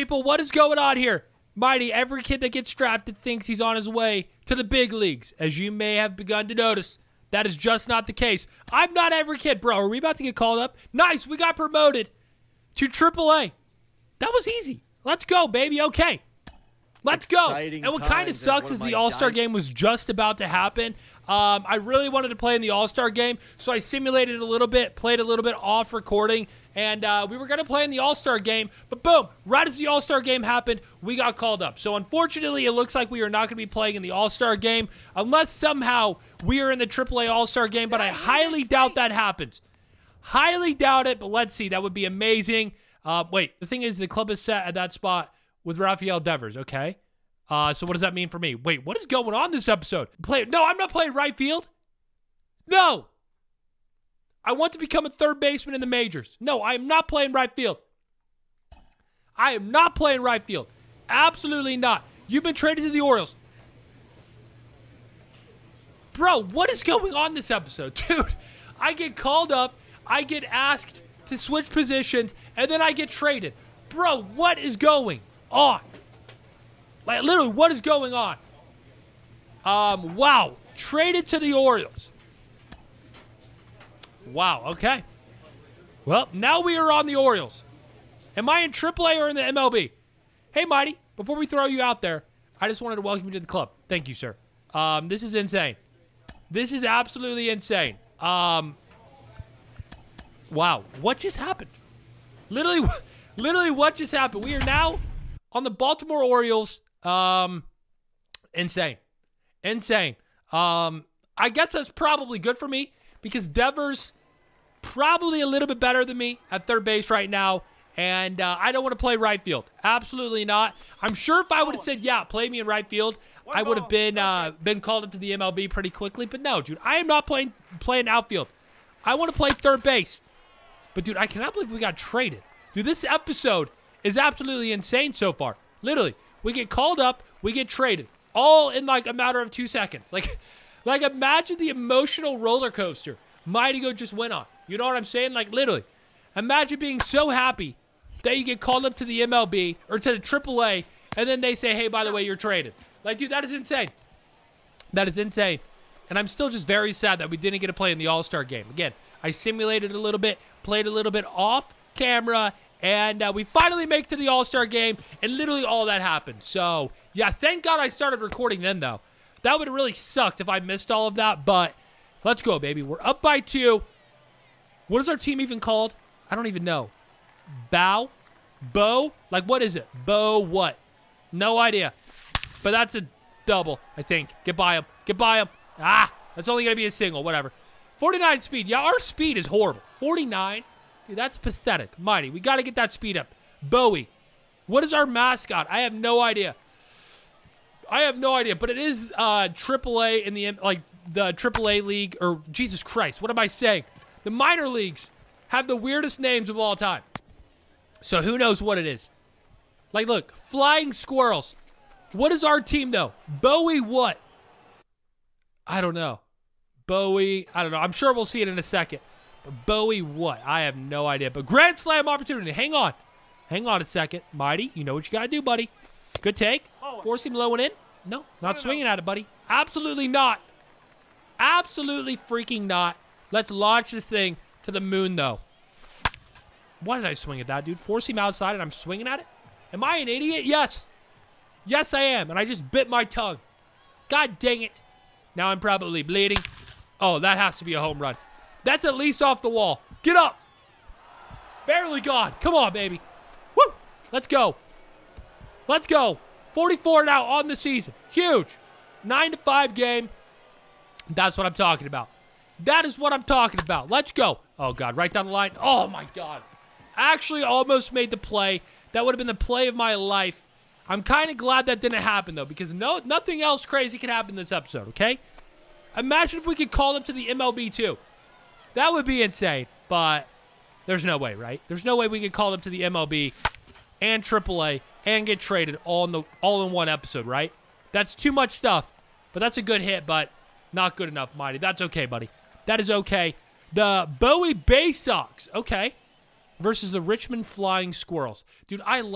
people, what is going on here? Mighty, every kid that gets drafted thinks he's on his way to the big leagues. As you may have begun to notice, that is just not the case. I'm not every kid. Bro, are we about to get called up? Nice, we got promoted to AAA. That was easy. Let's go, baby. Okay. Let's go. And what kind of sucks is the All-Star game was just about to happen. I really wanted to play in the All-Star game, so I simulated it a little bit, played a little bit off recording, and we were going to play in the All-Star game, but boom, right as the All-Star game happened, we got called up. So unfortunately, it looks like we are not going to be playing in the All-Star game unless somehow we are in the AAA All-Star game, but I highly doubt that happens. Highly doubt it, but let's see. That would be amazing. Wait, the thing is, the club is set at that spot with Rafael Devers, okay? So what does that mean for me? Wait, what is going on this episode? No, I'm not playing right field. No. I want to become a third baseman in the majors. No, I am not playing right field. I am not playing right field. Absolutely not. You've been traded to the Orioles. Bro, what is going on this episode? Dude, I get called up, I get asked to switch positions, and then I get traded. Bro, what is going on? Like, literally, what is going on? Wow. Traded to the Orioles. Wow, okay. Well, now we are on the Orioles. Am I in AAA or in the MLB? Hey, Mighty, before we throw you out there, I just wanted to welcome you to the club. Thank you, sir. This is insane. This is absolutely insane. Wow, what just happened? Literally, what just happened? We are now on the Baltimore Orioles. Insane. I guess that's probably good for me because Devers probably a little bit better than me at third base right now, and I don't want to play right field. Absolutely not. I'm sure if I would have said, yeah, play me in right field, I would have been called up to the MLB pretty quickly, but no, dude, I am not playing outfield. I want to play third base. But, dude, I cannot believe we got traded. Dude, this episode is absolutely insane so far. Literally, we get called up, we get traded, all in like a matter of 2 seconds. Like imagine the emotional roller coaster Mighty just went on. You know what I'm saying? Like, literally, imagine being so happy that you get called up to the MLB or to the AAA, and then they say, hey, by the way, you're traded. Like, dude, that is insane. That is insane. And I'm still just very sad that we didn't get to play in the All-Star game. Again, I simulated a little bit, played a little bit off camera, and we finally make it to the All-Star game, and literally all that happened. So, yeah, thank God I started recording then, though. That would have really sucked if I missed all of that, but let's go, baby. We're up by 2. What is our team even called? I don't even know. Bow? Bo? Like, what is it? Bo what? No idea. But that's a double, I think. Get by him. Get by him. Ah, that's only going to be a single. Whatever. 49 speed. Yeah, our speed is horrible. 49? Dude, that's pathetic. Mighty, we got to get that speed up. Bowie. What is our mascot? I have no idea. But it is AAA in the AAA league, or Jesus Christ, what am I saying? The minor leagues have the weirdest names of all time. So who knows what it is? Like, look, Flying Squirrels. What is our team, though? Bowie what? I don't know. Bowie, I don't know. I'm sure we'll see it in a second. But Bowie what? I have no idea. But Grand Slam opportunity. Hang on. Hang on a second. Mighty, you know what you got to do, buddy. Good take. Force him low and in. No, not swinging at it, buddy. Absolutely not. Absolutely freaking not. Let's launch this thing to the moon, though. Why did I swing at that, dude? Force him outside and I'm swinging at it? Am I an idiot? Yes. Yes, I am. And I just bit my tongue. God dang it. Now I'm probably bleeding. Oh, that has to be a home run. That's at least off the wall. Get up. Barely gone. Come on, baby. Woo. Let's go. Let's go. 44 now on the season. Huge. 9-5 game. That's what I'm talking about. That is what I'm talking about. Let's go. Oh, God. Right down the line. Oh, my God. Actually almost made the play. That would have been the play of my life. I'm kind of glad that didn't happen, though, because nothing else crazy can happen in this episode, okay? Imagine if we could call them to the MLB, too. That would be insane, but there's no way, right? There's no way we could call them to the MLB and AAA and get traded all in one episode, right? That's too much stuff, but that's a good hit, but not good enough, Mighty. That's okay, buddy. That is okay. The Bowie Bay Sox, okay, versus the Richmond Flying Squirrels. Dude, I love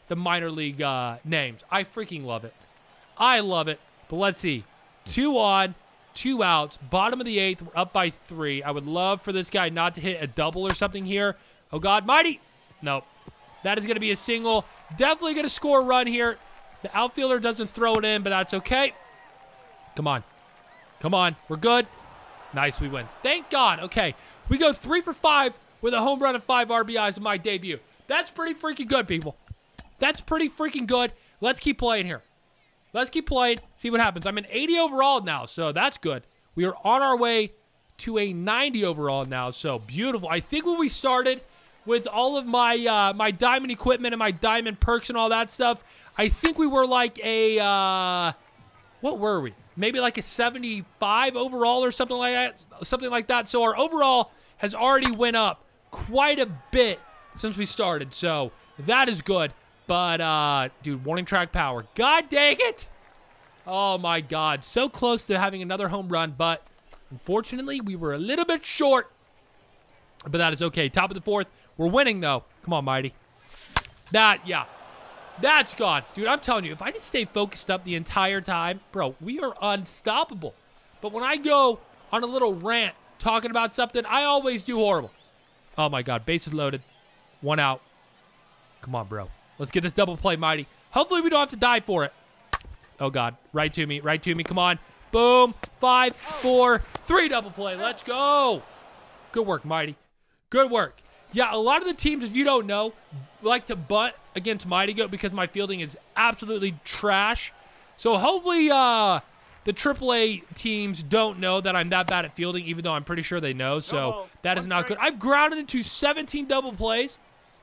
the minor league names. I freaking love it. I love it. But let's see. 2 on, 2 outs. Bottom of the 8th. We're up by 3. I would love for this guy not to hit a double or something here. Oh, God. Mighty. Nope. That is going to be a single. Definitely going to score a run here. The outfielder doesn't throw it in, but that's okay. Come on. Come on. We're good. Nice. We win. Thank God. Okay. We go 3 for 5 with a home run and 5 RBIs in my debut. That's pretty freaking good, people. That's pretty freaking good. Let's keep playing here. Let's keep playing. See what happens. I'm an 80 overall now, so that's good. We are on our way to a 90 overall now, so beautiful. I think when we started with all of my my diamond equipment and my diamond perks and all that stuff, I think we were like a, what were we? Maybe like a 75 overall or something like that. Something like that. So our overall has already went up quite a bit since we started. So that is good. But, dude, warning track power. God dang it. Oh, my God. So close to having another home run. But, unfortunately, we were a little bit short. But that is okay. Top of the 4th. We're winning, though. Come on, Mighty. Yeah. That's gone. Dude, I'm telling you, if I just stay focused up the entire time, bro, we are unstoppable. But when I go on a little rant talking about something, I always do horrible. Oh, my God. Bases loaded. 1 out. Come on, bro. Let's get this double play, Mighty. Hopefully we don't have to die for it. Oh, God. Right to me. Right to me. Come on. Boom. 5, 4, 3 double play. Let's go. Good work, Mighty. Good work. Yeah, a lot of the teams, if you don't know, like to bunt against Mighty Goat because my fielding is absolutely trash. So hopefully the AAA teams don't know that I'm that bad at fielding, even though I'm pretty sure they know. So that is not good. I've grounded into 17 double plays.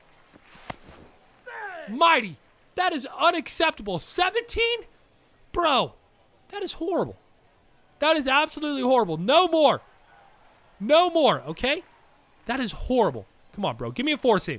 Mighty, that is unacceptable. 17? Bro, that is horrible. That is absolutely horrible. No more. No more, okay? That is horrible. Come on, bro. Give me a 4-seam.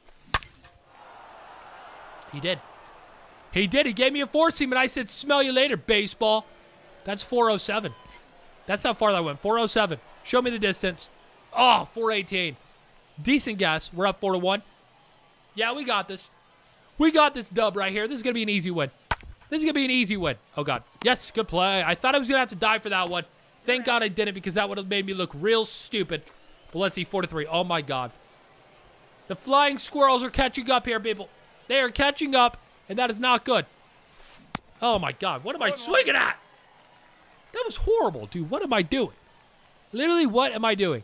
He did. He did. He gave me a 4-seam, and I said, smell you later, baseball. That's 407. That's how far that went. 407. Show me the distance. Oh, 418. Decent guess. We're up 4-1. Yeah, we got this. We got this dub right here. This is going to be an easy win. This is going to be an easy win. Oh, God. Yes, good play. I thought I was going to have to die for that one. Thank God I didn't because that would have made me look real stupid. But let's see, 4-3. Oh, my God. The flying squirrels are catching up here, people. They are catching up, and that is not good. Oh, my God. What am I swinging at? That was horrible, dude. What am I doing? Literally, what am I doing?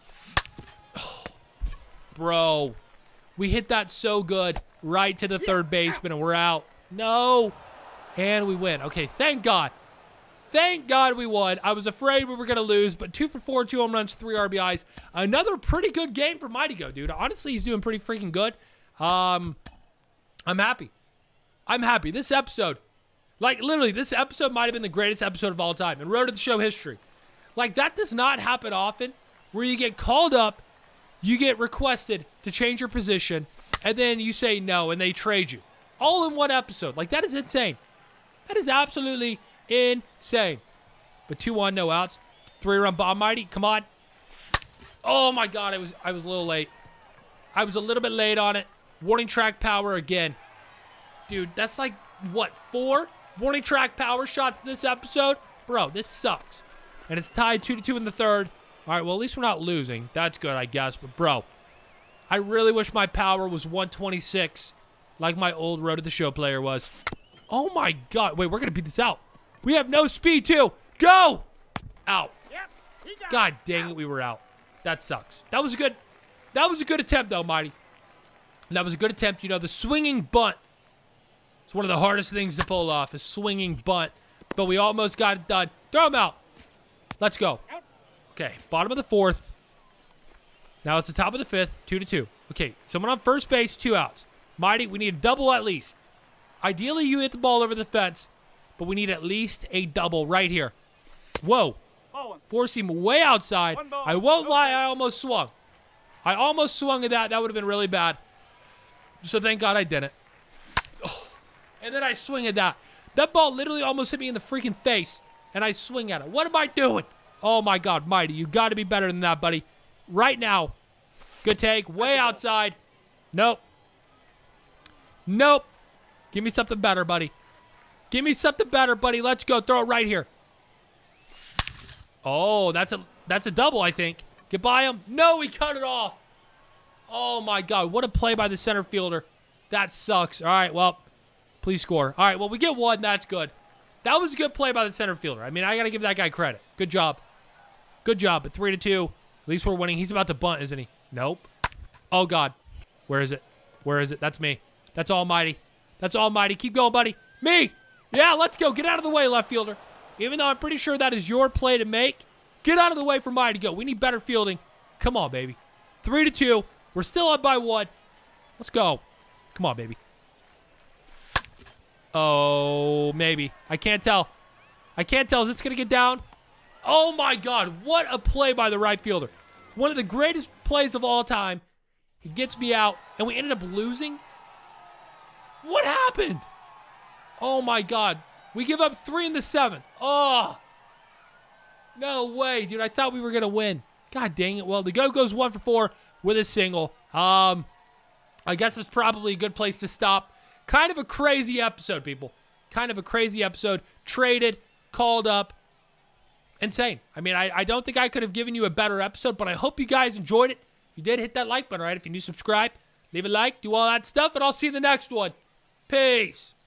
Oh, bro. We hit that so good. Right to the third baseman, and we're out. No. And we win. Okay, thank God. Thank God we won. I was afraid we were going to lose, but 2 for 4, 2 home runs, 3 RBIs. Another pretty good game for Mighty Goat, dude. Honestly, he's doing pretty freaking good. I'm happy. I'm happy. This episode, like literally, this episode might have been the greatest episode of all time in Road to the Show history. Like, that does not happen often where you get called up, you get requested to change your position, and then you say no, and they trade you. All in one episode. Like, that is insane. That is absolutely insane. But 2-1, no outs. 3-run bomb, Mighty. Come on. Oh, my God. I was a little late. I was a little bit late on it. Warning track power again. Dude, that's like, what, 4 warning track power shots this episode? Bro, this sucks. And it's tied 2-2 in the 3rd. All right, well, at least we're not losing. That's good, I guess. But, bro, I really wish my power was 126 like my old Road to the Show player was. Oh, my God. Wait, we're going to beat this out. We have no speed, too. Go! Out. God dang it, we were out. That sucks. That was a good attempt, though, Mighty. That was a good attempt. You know, the swinging bunt. It's one of the hardest things to pull off, a swinging bunt. But we almost got it done. Throw him out. Let's go. Okay, bottom of the 4th. Now it's the top of the 5th, 2-2. Okay, someone on first base, 2 outs. Mighty, we need a double at least. Ideally, you hit the ball over the fence, but we need at least a double right here. Whoa. 4-seam way outside. I won't lie, I almost swung. I almost swung at that. That would have been really bad. So thank God I didn't. Oh. And then I swing at that. That ball literally almost hit me in the freaking face, and I swing at it. What am I doing? Oh, my God, Mighty, you got to be better than that, buddy. Right now. Good take. Way outside. Nope. Nope. Give me something better, buddy. Give me something better, buddy. Let's go. Throw it right here. Oh, that's a double, I think. Get by him. No, he cut it off. Oh, my God. What a play by the center fielder. That sucks. All right, well, please score. All right, well, we get one. That's good. That was a good play by the center fielder. I mean, I got to give that guy credit. Good job. Good job. At 3-2, at least we're winning. He's about to bunt, isn't he? Nope. Oh, God. Where is it? Where is it? That's me. That's Almighty. That's Almighty. Keep going, buddy. Me. Yeah, let's go. Get out of the way, left fielder. Even though I'm pretty sure that is your play to make, get out of the way for Mighty to go. We need better fielding. Come on, baby. 3-2. We're still up by 1. Let's go. Come on, baby. Oh, maybe. I can't tell. I can't tell. Is this going to get down? Oh, my God. What a play by the right fielder. One of the greatest plays of all time. He gets me out, and we ended up losing? What happened? Oh, my God. We give up 3 in the 7th. Oh. No way, dude. I thought we were going to win. God dang it. Well, the Go goes 1 for 4 with a single. I guess it's probably a good place to stop. Kind of a crazy episode, people. Kind of a crazy episode. Traded, called up. Insane. I mean, I don't think I could have given you a better episode, but I hope you guys enjoyed it. If you did, hit that like button, all right? If you're new, subscribe. Leave a like, do all that stuff, and I'll see you in the next one. Peace.